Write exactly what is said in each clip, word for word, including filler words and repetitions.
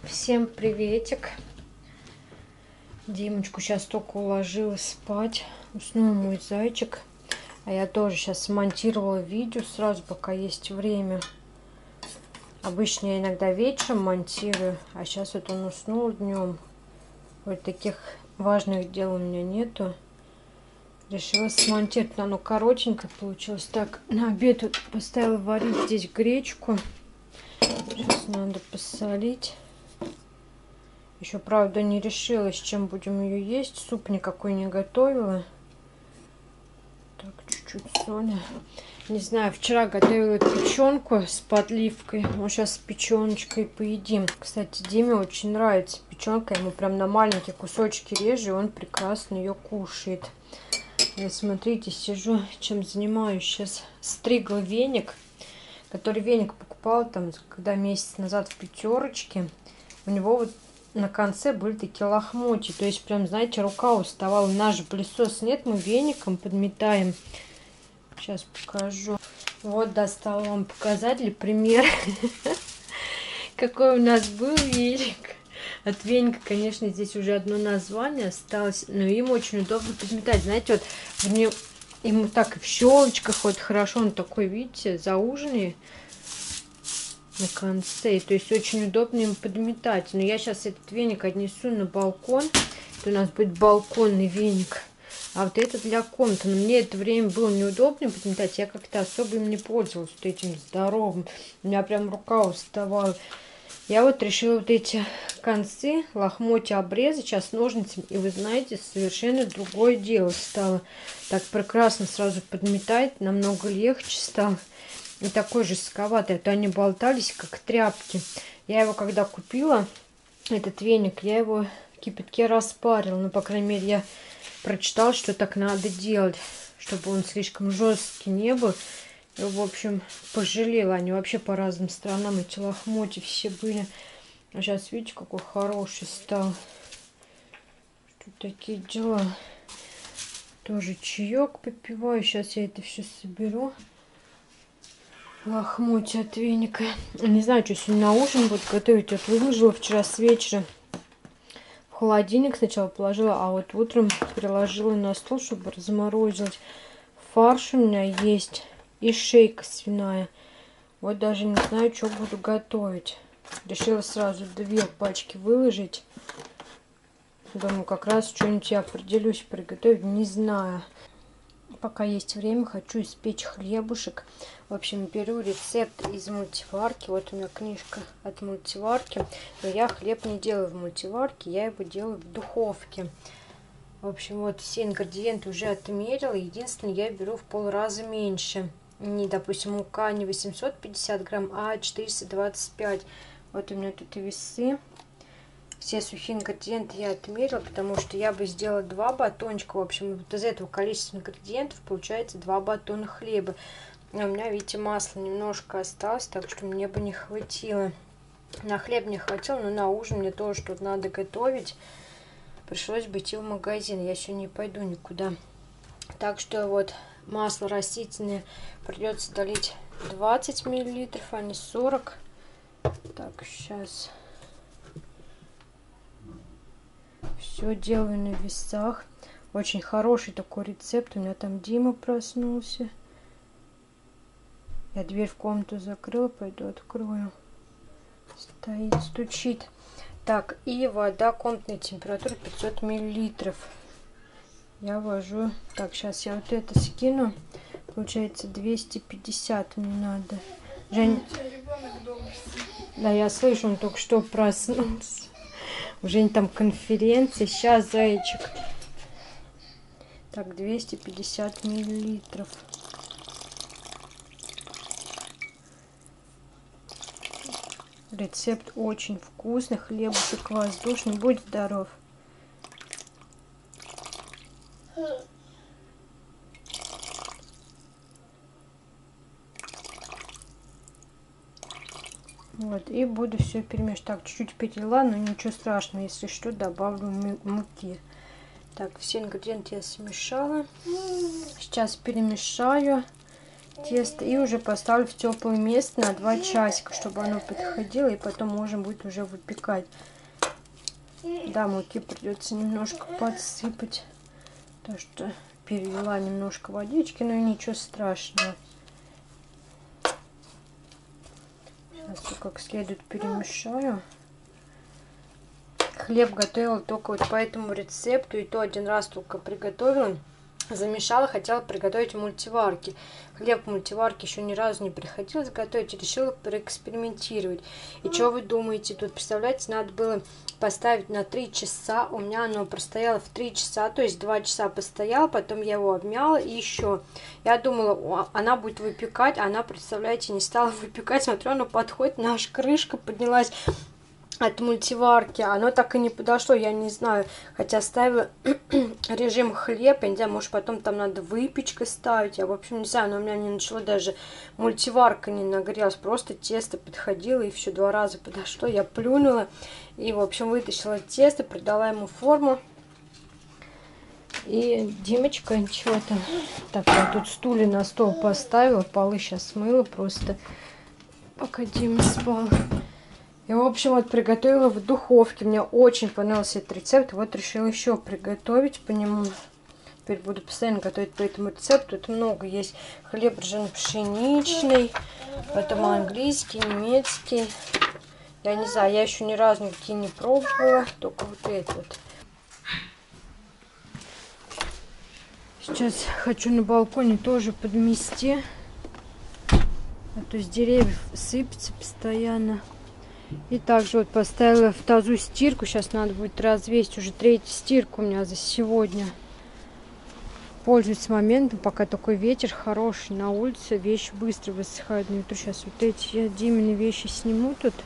Всем приветик. Димочку сейчас только уложила спать. Уснул мой зайчик. А я тоже сейчас смонтировала видео сразу, пока есть время. Обычно я иногда вечером монтирую, а сейчас вот он уснул днем. Вот таких важных дел у меня нету. Решила смонтировать, но оно коротенько получилось. Так, на обед вот поставила варить здесь гречку. Сейчас надо посолить. Еще, правда, не решила, с чем будем ее есть. Суп никакой не готовила. Так, чуть-чуть соли. Не знаю, вчера готовила печенку с подливкой. Вот сейчас с печеночкой поедим. Кстати, Диме очень нравится печенка. Ему прям на маленькие кусочки режу, и он прекрасно ее кушает. Я, смотрите, сижу, чем занимаюсь. Сейчас стригла веник, который веник покупала там, когда месяц назад в пятерочке. У него вот на конце были такие лохмотья. То есть, прям, знаете, рука уставала. Наш пылесос нет, мы веником подметаем. Сейчас покажу. Вот, достала вам показать для примера, какой у нас был веник. От веника, конечно, здесь уже одно название осталось, но им очень удобно подметать. Знаете, вот в нем, ему так и в щелочках вот хорошо, он такой, видите, зауженный на конце. То есть очень удобно им подметать. Но я сейчас этот веник отнесу на балкон. Это у нас будет балконный веник. А вот это для комнаты. Но мне это время было неудобно подметать. Я как-то особо им не пользовалась, вот этим здоровым. У меня прям рука уставала. Я вот решила вот эти концы лохмотья обрезать сейчас ножницами. И вы знаете, совершенно другое дело стало. Так прекрасно сразу подметает. Намного легче стало. И такой жестковатый. А то они болтались, как тряпки. Я его когда купила, этот веник, я его в кипятке распарила. Ну, по крайней мере, я прочитала, что так надо делать, чтобы он слишком жесткий не был. И, в общем, пожалела. Они вообще по разным сторонам, эти лохмотья все были. А сейчас, видите, какой хороший стал. Что такие дела. Тоже чаек попиваю. Сейчас я это все соберу. Лохмотья от веника. Не знаю, что сегодня на ужин буду готовить. Вот выложила вчера с вечера. В холодильник сначала положила, а вот утром переложила на стол, чтобы разморозить. Фарш у меня есть и шейка свиная. Вот даже не знаю, что буду готовить. Решила сразу две пачки выложить. Думаю, как раз что-нибудь я определюсь приготовить. Не знаю. Пока есть время, хочу испечь хлебушек. В общем, беру рецепт из мультиварки. Вот у меня книжка от мультиварки. Но я хлеб не делаю в мультиварке, я его делаю в духовке. В общем, вот все ингредиенты уже отмерила. Единственное, я беру в полраза меньше. Не, допустим, мука не восемьсот пятьдесят грамм, а четыреста двадцать пять. Вот у меня тут и весы. Все сухие ингредиенты я отмерила, потому что я бы сделала два батончика. В общем, вот из этого количества ингредиентов получается два батона хлеба. А у меня, видите, масла немножко осталось, так что мне бы не хватило. На хлеб не хватило, но на ужин мне тоже что-то надо готовить. Пришлось бы идти в магазин. Я сегодня не пойду никуда. Так что вот масло растительное придется долить двадцать миллилитров, а не сорок. Так, сейчас... Все делаю на весах. Очень хороший такой рецепт. У меня там Дима проснулся. Я дверь в комнату закрыла. Пойду открою. Стоит, стучит. Так, и вода комнатной температуры пятьсот миллилитров. Я ввожу. Так, сейчас я вот это скину. Получается двести пятьдесят мне надо. Жень... Да, я слышу, он только что проснулся. Уже там конференция. Сейчас, зайчик. Так, двести пятьдесят миллилитров. Рецепт очень вкусный. Хлебушек воздушный. Будь здоров. Вот, и буду все перемешивать. Так, чуть-чуть перелила, но ничего страшного. Если что, добавлю муки. Так, все ингредиенты я смешала. Сейчас перемешаю. тесто и уже поставлю в теплое место на два часика, чтобы оно подходило, и потом можно будет уже выпекать. Да, муки придется немножко подсыпать, потому что перелила немножко водички, но ничего страшного. Сейчас все как следует перемешаю. Хлеб готовила только вот по этому рецепту, и то один раз только приготовила. Замешала, хотела приготовить в мультиварке. Хлеб в мультиварке еще ни разу не приходилось готовить, решила проэкспериментировать. И что вы думаете? Тут, представляете, надо было поставить на три часа. У меня оно простояло в три часа, то есть два часа постояло, потом я его обмяла и еще. Я думала, она будет выпекать, а она, представляете, не стала выпекать. Смотрю, она подходит, наша крышка поднялась от мультиварки, оно так и не подошло, я не знаю, хотя ставила режим хлеб, я не знаю, может потом там надо выпечкой ставить, я в общем не знаю, но у меня не начало даже мультиварка не нагрелась, просто тесто подходило и все два раза подошло, я плюнула и в общем вытащила тесто, придала ему форму. И Димочка чего-то, так, я тут стулья на стол поставила, полы сейчас смыла просто, пока Дима спал. И, в общем, вот приготовила в духовке. Мне очень понравился этот рецепт. Вот решила еще приготовить по нему. Теперь буду постоянно готовить по этому рецепту. Это много есть. Хлеб ржано-пшеничный, потом английский, немецкий. Я не знаю, я еще ни разу никакие не пробовала. Только вот этот. Сейчас хочу на балконе тоже подмести. А то с деревьев сыпется постоянно. И также вот поставила в тазу стирку. Сейчас надо будет развесить. Уже третья стирка у меня за сегодня. Пользуюсь моментом, пока такой ветер хороший на улице. Вещи быстро высыхают на ветру. Сейчас вот эти я Димины вещи сниму тут.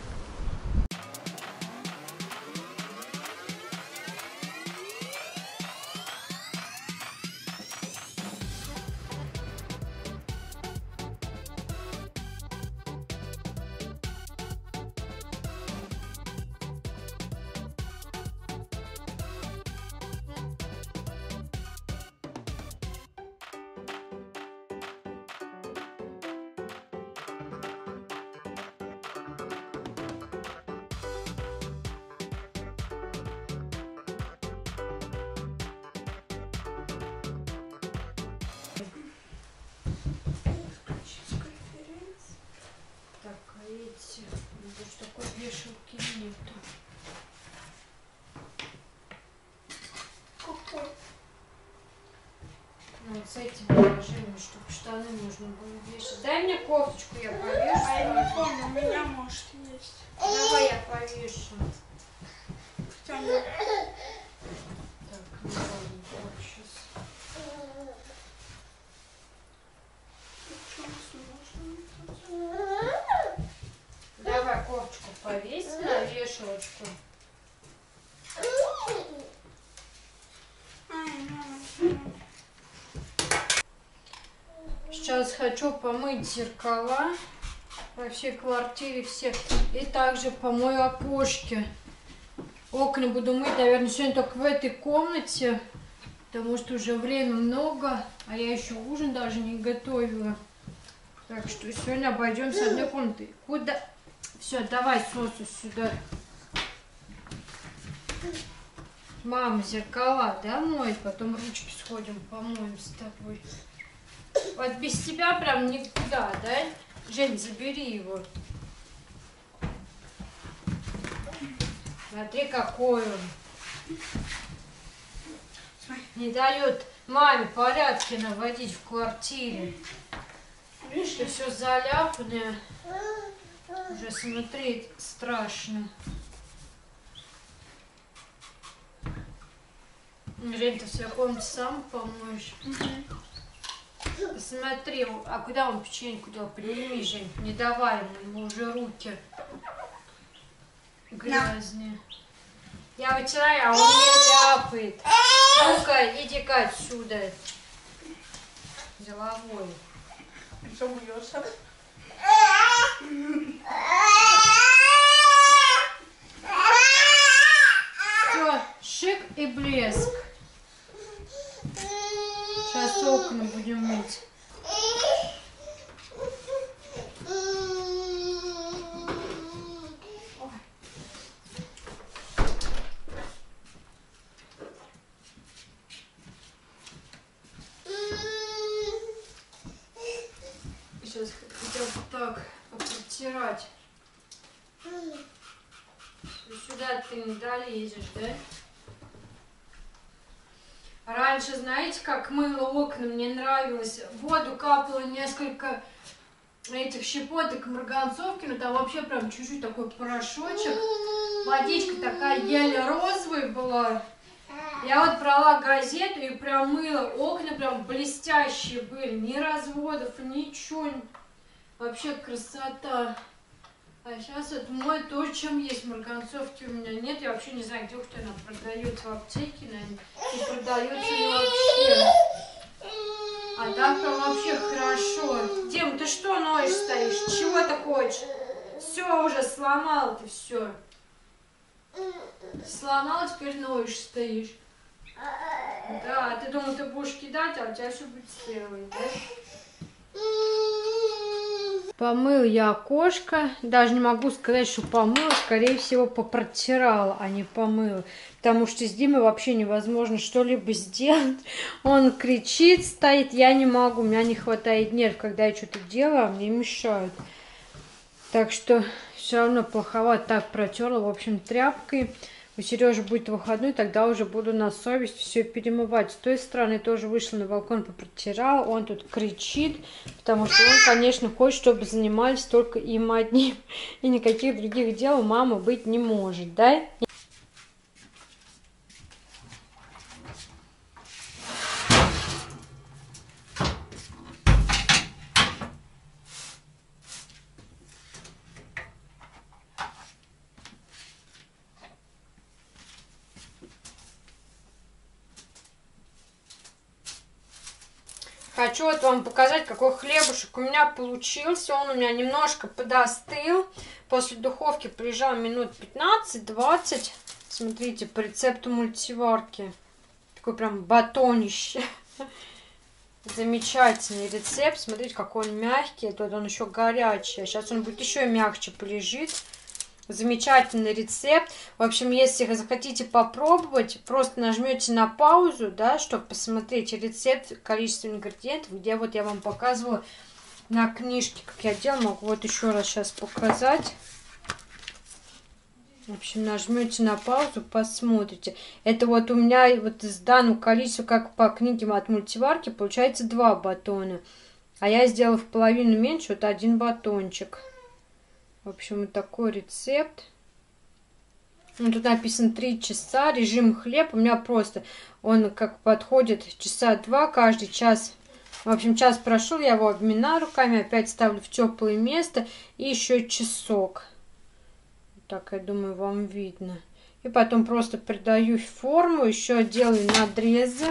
Видите, больше такой вешалки нету. Какой? Ну, вот с этим положением, чтобы штаны нужно было вешать. Дай мне кофточку, я повешу. А я не помню, у меня может есть. Давай я повешу. Хотя нет. Так, ну ладно, вот сейчас. Давай кофточку повесь на вешалочку. Сейчас хочу помыть зеркала во всей квартире все. И также помою окошки. Окна буду мыть, наверное, сегодня только в этой комнате. Потому что уже время много, а я еще ужин даже не готовила. Так что сегодня обойдемся одной комнатой. Куда? Все, давай сосу сюда. Мама зеркала, да, моет? Потом ручки сходим, помоем с тобой. Вот без тебя прям никуда, да? Жень, забери его. Смотри, какой он. Не дает маме порядки наводить в квартире. Видишь, все заляпанное. Уже смотреть страшно. Жень, ты в своей комнате сам помоешь? Угу. Посмотри, а куда он печеньку дел? Подними, Жень, не давай ему, ему уже руки грязные. Я вытираю, а он не ляпает. Ну-ка, иди-ка отсюда. Деловой. Забьешься. Все, шик и блеск. Сейчас окна будем мыть. сюда ты не долезешь, да? Раньше, знаете, как мыло окна, мне нравилось. В воду капало несколько этих щепоток марганцовки, но там вообще прям чуть-чуть такой порошочек. Водичка такая еле розовая была. Я вот брала газету и прям мыла. Окна прям блестящие были. Ни разводов, ничего. Вообще красота. А сейчас вот мой то, чем есть. Марганцовки у меня нет. Я вообще не знаю, где хоть она продается в аптеке, наверное. И продается ли вообще. А так прям вообще хорошо. Дим, ты что ноешь стоишь? Чего ты хочешь? Все, уже сломал ты все. Сломал, теперь ноешь стоишь. Да, ты думал, ты будешь кидать, а у тебя все будет целое, да? Помыл я окошко. Даже не могу сказать, что помыла. Скорее всего, попротирала, а не помыла. Потому что с Димой вообще невозможно что-либо сделать. Он кричит, стоит. Я не могу. У меня не хватает нервов, когда я что-то делаю, а мне мешают. Так что все равно плоховато. Так протерла, в общем, тряпкой. У Сережи будет выходной, тогда уже буду на совесть все перемывать. С той стороны тоже вышла на балкон, попротирала. Он тут кричит, потому что он, конечно, хочет, чтобы занимались только им одним. И никаких других дел у мамы быть не может, да? Хочу вот вам показать, какой хлебушек у меня получился. Он у меня немножко подостыл. После духовки прижал минут пятнадцать-двадцать. Смотрите, по рецепту мультиварки. Такой прям батонище. Замечательный рецепт. Смотрите, какой он мягкий. Тут он еще горячий. Сейчас он будет еще мягче полежит. Замечательный рецепт. В общем, если захотите попробовать, просто нажмете на паузу, да, чтобы посмотреть рецепт, количество ингредиентов, где вот я вам показывала на книжке, как я делала. Могу вот еще раз сейчас показать. В общем, нажмете на паузу, посмотрите. Это вот у меня вот из данного количества, как по книге от мультиварки, получается два батона. А я сделала в половину меньше, вот один батончик. В общем, вот такой рецепт. Ну, тут написано три часа, режим хлеб. У меня просто он как подходит часа два, каждый час. В общем, час прошел, я его обминаю руками, опять ставлю в теплое место. И еще часок. Так, я думаю, вам видно. И потом просто придаю форму, еще делаю надрезы.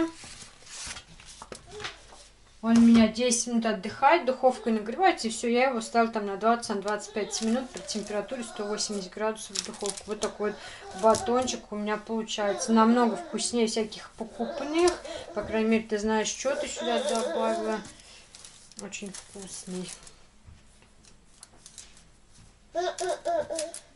Он у меня десять минут отдыхает, духовкой нагревается, и все, я его ставлю там на двадцать-двадцать пять минут при температуре сто восемьдесят градусов в духовку. Вот такой вот батончик у меня получается. Намного вкуснее всяких покупных. По крайней мере, ты знаешь, что ты сюда добавила. Очень вкусный.